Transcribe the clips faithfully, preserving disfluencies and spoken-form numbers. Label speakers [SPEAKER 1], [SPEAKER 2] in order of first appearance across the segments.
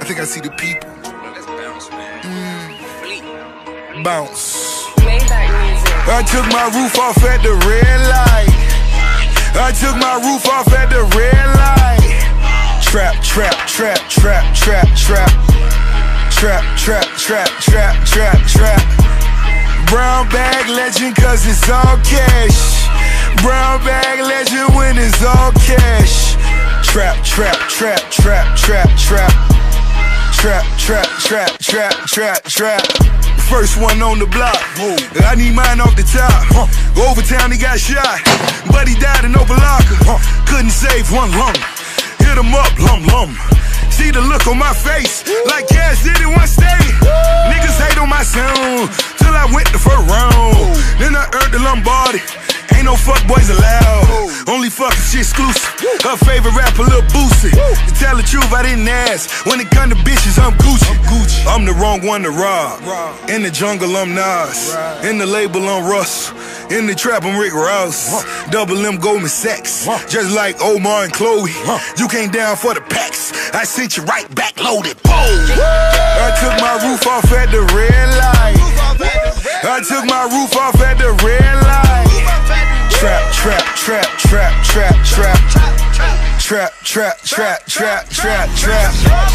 [SPEAKER 1] think I see the people.
[SPEAKER 2] Let's bounce, man.
[SPEAKER 1] Mm. Bounce.
[SPEAKER 3] I
[SPEAKER 1] took my roof off at the red light. I took my roof off at the red light. Trap, trap, trap, trap, trap, trap. Trap, trap, trap, trap, trap, trap. Brown bag legend cause it's all cash. Brown bag legend when it's all cash. Trap, trap, trap, trap, trap, trap. Trap, trap, trap, trap, trap, trap. First one on the block. I need mine off the top. Overtown he got shot, but he died in Opa-locka. Couldn't save one lung. Hit him up, lum lum. See the look on my face, like Cash did it one day. Niggas hate on my sound, till I went the first round. Then I earned the Lombardi. Ain't no fuck boys allowed. Only fucking shit exclusive. Her favorite rapper, Lil Boosie. To tell the truth, I didn't ask. When it come to bitches, I'm Gucci. I'm the wrong one to rob. In the jungle, I'm Nas. In the label, I'm Russ. In the trap, I'm Rick Ross. Double M Goldman Sachs. Just like Omar and Chloe. You came down for the packs. I sent you right back loaded. I took my roof off at the red light. I took my roof off at the red light. Trap, trap, trap, trap, trap, trap. Trap, trap, trap, trap, trap, trap.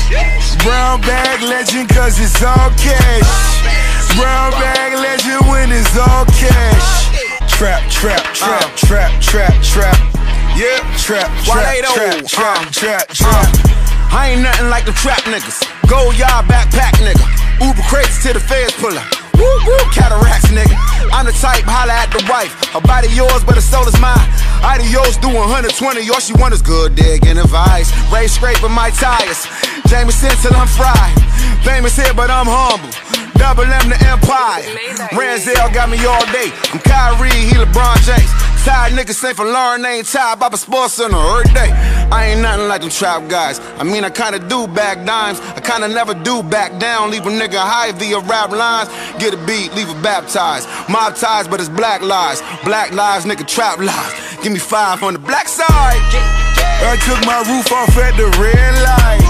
[SPEAKER 1] Brown bag legend cause it's all cash. Brown bag legend when it's all cash. Trap, trap, trap, trap, trap, trap. Yeah, trap, trap, trap, trap, trap, trap.
[SPEAKER 2] I ain't nothing like the trap niggas. Gold yard backpack nigga. Uber crates till the feds pull up. Woo woo, cataracts nigga. I'm the type, holla at the wife. Her body yours, but her soul is mine. Adios do one hundred twenty, all she want is good digging advice. Ray scraping my tires. Jameson till I'm fried. Famous here, but I'm humble. Double M the Empire. Ranzel got me all day. I'm Kyrie, he LeBron James. Tired niggas say for Lauren, ain't tired about the sports center every day. I ain't nothing like them trap guys. I mean, I kinda do back dimes. I kinda never do back down. Leave a nigga high via rap lines. Get a beat, leave a baptized. Mob ties, but it's black lies. Black lives, nigga, trap lies. Give me five on the black side.
[SPEAKER 1] I took my roof off at the red light.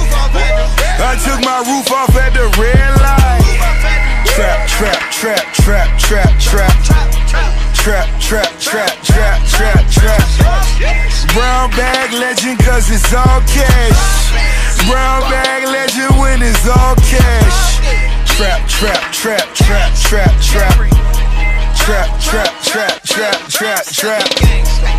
[SPEAKER 1] I took my roof off at the red light. Trap, trap, trap, trap, trap, trap. Trap, trap, trap, trap, trap, trap. Brown bag legend cause it's all cash. Brown bag legend when it's all cash. Trap, trap, trap, trap, trap, trap. Trap, trap, trap, trap, trap, trap.